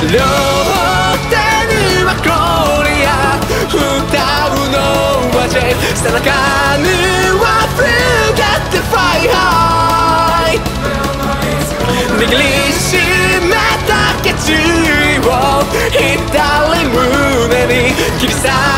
両手にはグロリア歌うのは J 背中には Forget the fire 握りしめた決意を左胸に切り裂